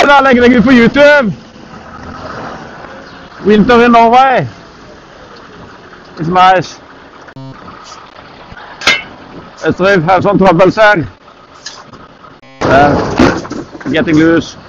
da, legger deg ut på YouTube. Winter in Norway. It's nice. Let's have some troubles here. Getting loose.